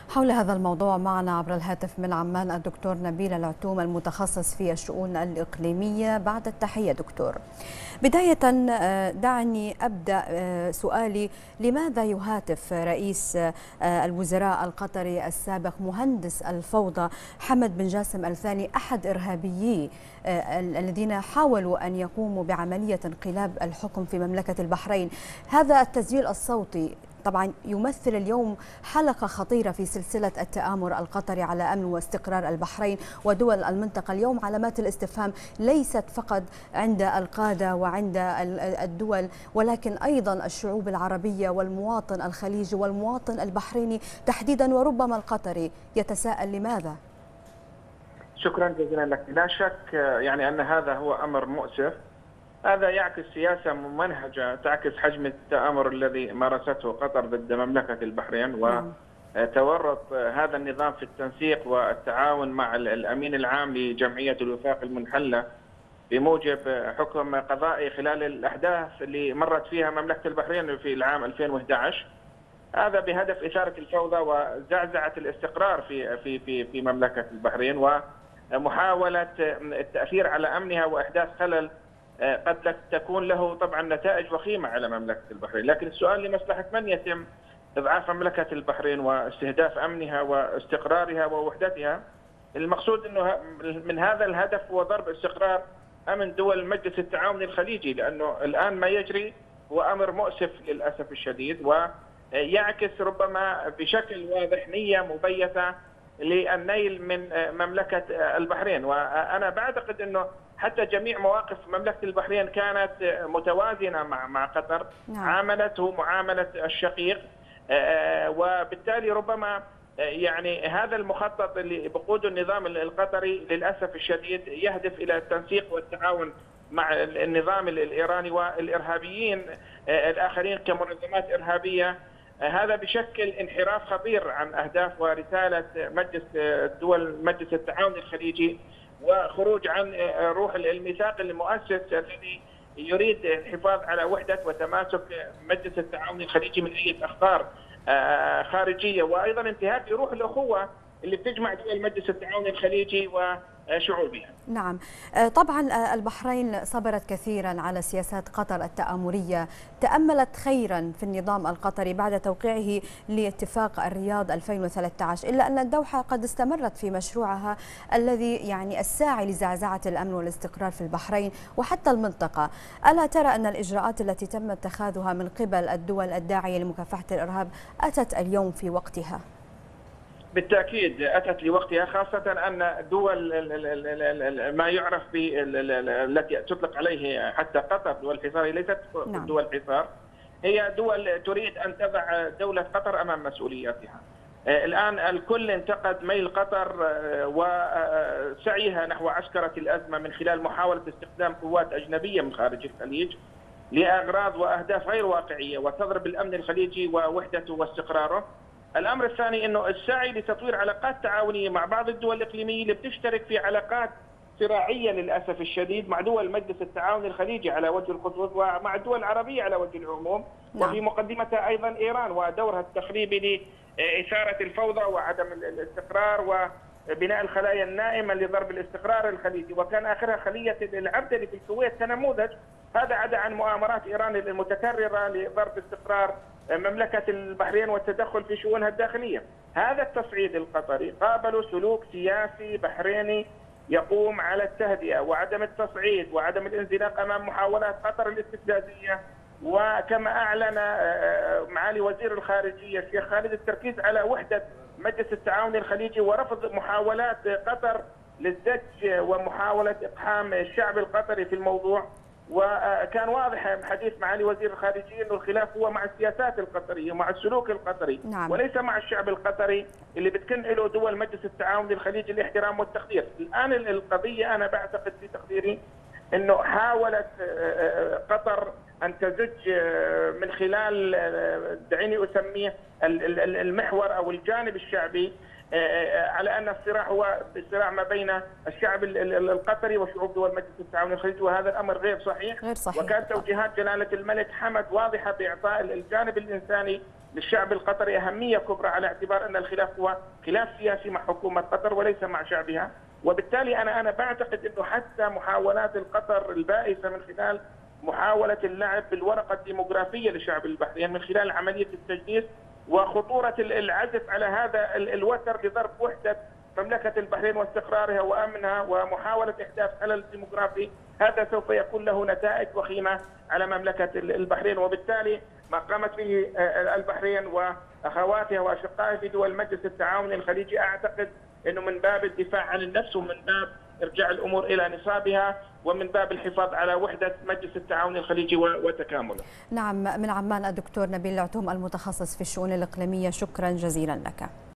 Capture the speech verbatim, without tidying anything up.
حول هذا الموضوع معنا عبر الهاتف من عمان الدكتور نبيل العتوم المتخصص في الشؤون الإقليمية. بعد التحية دكتور، بداية دعني أبدأ سؤالي: لماذا يهاتف رئيس الوزراء القطري السابق مهندس الفوضى حمد بن جاسم الثاني أحد إرهابيي الذين حاولوا أن يقوموا بعملية انقلاب الحكم في مملكة البحرين؟ هذا التسجيل الصوتي طبعا يمثل اليوم حلقة خطيرة في سلسلة التآمر القطري على أمن واستقرار البحرين ودول المنطقة. اليوم علامات الاستفهام ليست فقط عند القادة وعند الدول، ولكن أيضا الشعوب العربية والمواطن الخليجي والمواطن البحريني تحديدا، وربما القطري يتساءل لماذا؟ شكرا جزيلا لك. لا شك يعني أن هذا هو أمر مؤسف. هذا يعكس سياسة ممنهجة تعكس حجم التآمر الذي مارسته قطر ضد مملكة البحرين، وتورط هذا النظام في التنسيق والتعاون مع الأمين العام لجمعية الوفاق المنحلة بموجب حكم قضائي خلال الأحداث اللي مرت فيها مملكة البحرين في العام ألفين وأحد عشر. هذا بهدف إثارة الفوضى وزعزعة الاستقرار في في في في مملكة البحرين ومحاولة التأثير على أمنها وإحداث خلل قد تكون له طبعا نتائج وخيمة على مملكة البحرين. لكن السؤال لمصلحة من يتم إضعاف مملكة البحرين واستهداف أمنها واستقرارها ووحدتها؟ المقصود أنه من هذا الهدف هو ضرب استقرار أمن دول مجلس التعاون الخليجي، لأنه الآن ما يجري هو أمر مؤسف للأسف الشديد، ويعكس ربما بشكل واضح نية مبيتة للنيل من مملكة البحرين. وأنا بعتقد أنه حتى جميع مواقف مملكة البحرين كانت متوازنة مع مع قطر، نعم. عاملته معاملة الشقيق، وبالتالي ربما يعني هذا المخطط اللي بقوده النظام القطري للأسف الشديد يهدف إلى التنسيق والتعاون مع النظام الإيراني والإرهابيين الآخرين كمنظمات إرهابية. هذا بشكل انحراف خطير عن أهداف ورسالة مجلس الدول مجلس التعاون الخليجي، وخروج عن روح الميثاق المؤسس الذي يريد الحفاظ على وحدة وتماسك مجلس التعاون الخليجي من أي أخطار خارجية، وأيضا انتهاك روح الأخوة اللي بتجمع دول مجلس التعاون الخليجي وشعوبها. نعم، طبعا البحرين صبرت كثيرا على سياسات قطر التآمرية، تأملت خيرا في النظام القطري بعد توقيعه لاتفاق الرياض ألفين وثلاثة عشر، إلا أن الدوحة قد استمرت في مشروعها الذي يعني الساعي لزعزعة الأمن والاستقرار في البحرين وحتى المنطقة. ألا ترى أن الإجراءات التي تم اتخاذها من قبل الدول الداعية لمكافحة الإرهاب أتت اليوم في وقتها؟ بالتأكيد أتت لوقتها، خاصة أن دول ما يعرف ب التي تطلق عليه حتى قطر دول الحصار، هي ليست دول الحصار، هي دول تريد أن تضع دولة قطر أمام مسؤولياتها. الآن الكل انتقد ميل قطر وسعيها نحو عسكرة الأزمة من خلال محاولة استخدام قوات أجنبية من خارج الخليج لأغراض وأهداف غير واقعية وتضرب الأمن الخليجي ووحدته واستقراره. الأمر الثاني أنه السعي لتطوير علاقات تعاونية مع بعض الدول الإقليمية اللي بتشترك في علاقات صراعية للأسف الشديد مع دول مجلس التعاون الخليجي على وجه الخصوص ومع الدول العربية على وجه العموم، نعم. وفي مقدمتها أيضا إيران ودورها التخريبي لإثارة الفوضى وعدم الاستقرار وبناء الخلايا النائمة لضرب الاستقرار الخليجي، وكان آخرها خلية العبدلي في الكويت كنموذج. هذا عدا عن مؤامرات إيران المتكررة لضرب استقرار مملكة البحرين والتدخل في شؤونها الداخلية. هذا التصعيد القطري قابله سلوك سياسي بحريني يقوم على التهدئة وعدم التصعيد وعدم الانزلاق أمام محاولات قطر الاستفزازية، وكما أعلن معالي وزير الخارجية الشيخ خالد التركيز على وحدة مجلس التعاون الخليجي ورفض محاولات قطر للزج ومحاولة إقحام الشعب القطري في الموضوع. وكان واضح حديث معالي وزير الخارجية أنه الخلاف هو مع السياسات القطرية ومع السلوك القطري، نعم. وليس مع الشعب القطري اللي بتكن له دول مجلس التعاون الخليجي الاحترام والتقدير. الآن القضية أنا بعتقد في تقديري أنه حاولت قطر أن تزج من خلال دعيني أسميه المحور أو الجانب الشعبي على أن الصراع هو صراع ما بين الشعب القطري وشعوب دول مجلس التعاون الخليجي، وهذا الأمر غير صحيح, غير صحيح. وكانت توجيهات جلالة الملك حمد واضحة بإعطاء الجانب الإنساني للشعب القطري أهمية كبرى، على اعتبار أن الخلاف هو خلاف سياسي مع حكومة قطر وليس مع شعبها. وبالتالي أنا أنا بعتقد أنه حتى محاولات القطر البائسة من خلال محاولة اللعب بالورقة الديموغرافية لشعب البحرين من خلال عملية التجنيس وخطورة العزف على هذا الوتر لضرب وحدة مملكة البحرين واستقرارها وأمنها ومحاولة إحداث خلل ديموغرافي، هذا سوف يكون له نتائج وخيمة على مملكة البحرين. وبالتالي ما قامت به البحرين وأخواتها وأشقائها في دول مجلس التعاون الخليجي أعتقد أنه من باب الدفاع عن النفس ومن باب إرجاع الأمور إلى نصابها ومن باب الحفاظ على وحدة مجلس التعاون الخليجي وتكامله. نعم، من عمان الدكتور نبيل العتوم المتخصص في الشؤون الإقليمية، شكرا جزيلا لك.